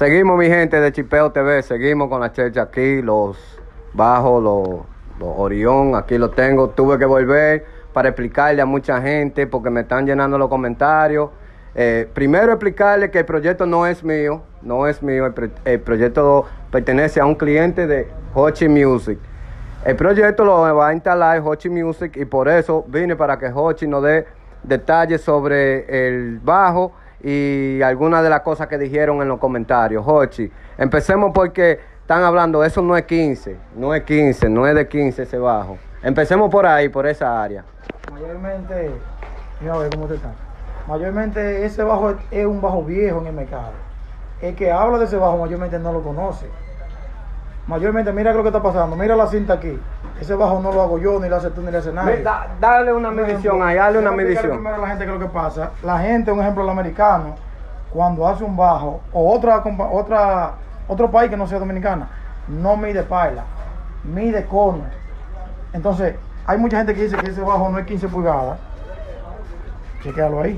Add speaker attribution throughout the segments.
Speaker 1: Seguimos, mi gente de Chipeo TV, seguimos con la chercha aquí, los bajos, los Orión, aquí los tengo. Tuve que volver para explicarle a mucha gente porque me están llenando los comentarios. Primero explicarle que el proyecto no es mío, el proyecto pertenece a un cliente de Hochi Music. El proyecto lo va a instalar Hochi Music y por eso vine para que Hochi nos dé detalles sobre el bajo y algunas de las cosas que dijeron en los comentarios. Hochi, empecemos porque están hablando, eso no es 15, no es de 15 ese bajo. Empecemos por ahí, por esa área.
Speaker 2: Mayormente, mira a ver cómo te está. Mayormente ese bajo es un bajo viejo en el mercado. El que habla de ese bajo mayormente no lo conoce. Mayormente, mira lo que está pasando, mira la cinta aquí. Ese bajo no lo hago yo, ni lo hace tú, ni lo hace nadie.
Speaker 1: Dale una medición ahí, dale una medición.
Speaker 2: Primero a la gente que lo que pasa, la gente, un ejemplo, el americano, cuando hace un bajo, o otro país que no sea dominicana, no mide paila, mide cono. Entonces, hay mucha gente que dice que ese bajo no es 15 pulgadas. Chequéalo ahí.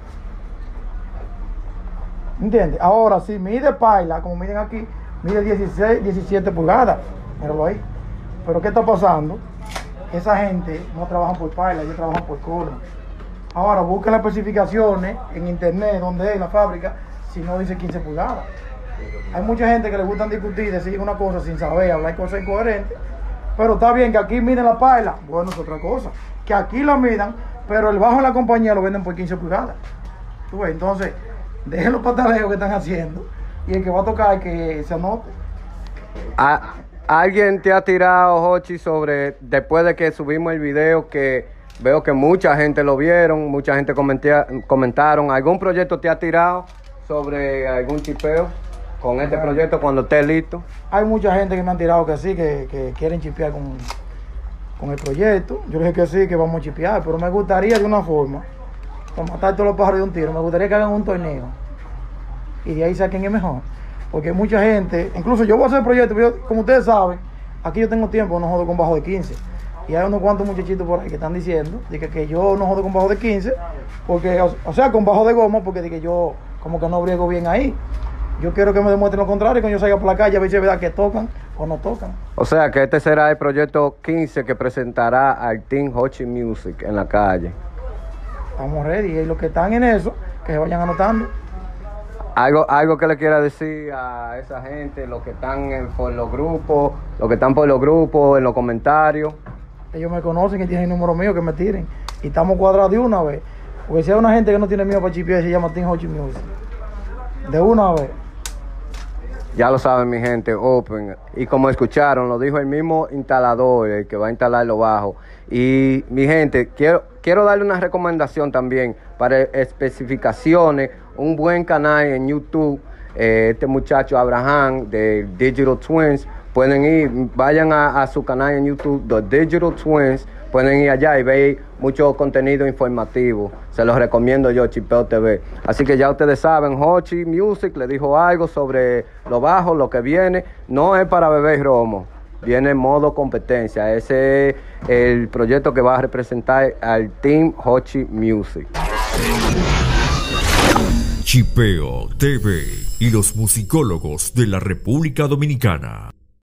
Speaker 2: ¿Entiendes? Ahora, si mide paila, como miden aquí, mide 16, 17 pulgadas. Míralo ahí. Pero ¿qué está pasando? Esa gente no trabaja por paila, ellos trabajan por cono. Ahora, busquen las especificaciones en internet, donde es, en la fábrica, si no dice 15 pulgadas. Hay mucha gente que le gustan discutir, decir una cosa sin saber, hablar cosas incoherentes. Pero está bien que aquí miden la paila. Bueno, es otra cosa. Que aquí la midan, pero el bajo de la compañía lo venden por 15 pulgadas. ¿Tú ves? Entonces, dejen los pataleos que están haciendo y el que va a tocar que se anote.
Speaker 1: ¿Alguien te ha tirado, Hochi, sobre, después de que subimos el video, que veo que mucha gente lo vieron, mucha gente comentaron, algún proyecto te ha tirado sobre algún chipeo con este proyecto cuando esté listo?
Speaker 2: Hay mucha gente que me han tirado que sí, que quieren chipear con el proyecto. Yo les dije que sí, que vamos a chipear, pero me gustaría de una forma, para matar todos los pájaros de un tiro, me gustaría que hagan un torneo y de ahí saquen el mejor. Porque mucha gente, incluso yo voy a hacer el proyecto, pero como ustedes saben, aquí yo tengo tiempo, no jodo con bajo de 15. Y hay unos cuantos muchachitos por ahí que están diciendo que yo no jodo con bajo de 15, porque, o sea, con bajo de goma, porque de que yo como que no briego bien ahí. Yo quiero que me demuestren lo contrario, que yo salga por la calle a ver si es verdad que tocan o no tocan. O
Speaker 1: sea, que este será el proyecto 15 que presentará al Team Hochi Music en la calle.
Speaker 2: Estamos ready, y los que están en eso, que se vayan anotando.
Speaker 1: Algo que le quiera decir a esa gente, los que están por los grupos, en los comentarios.
Speaker 2: Ellos me conocen y tienen el número mío, que me tiren. Y estamos cuadrados de una vez. Porque si hay una gente que no tiene miedo para chipear, se llama Team Hochi Music. De una vez.
Speaker 1: Ya lo saben, mi gente, Open. Y como escucharon, lo dijo el mismo instalador, el que va a instalar lo bajo. Y mi gente, quiero darle una recomendación también para especificaciones, un buen canal en YouTube. Este muchacho Abraham de Digital Twins, pueden ir, vayan a su canal en YouTube, The Digital Twins, pueden ir allá y ver mucho contenido informativo. Se los recomiendo yo, Chipeo TV. Así que ya ustedes saben, Hochi Music le dijo algo sobre lo bajo, lo que viene. No es para beber romo, viene en modo competencia. Ese es el proyecto que va a representar al Team Hochi Music.
Speaker 3: Chipeo TV y los musicólogos de la República Dominicana.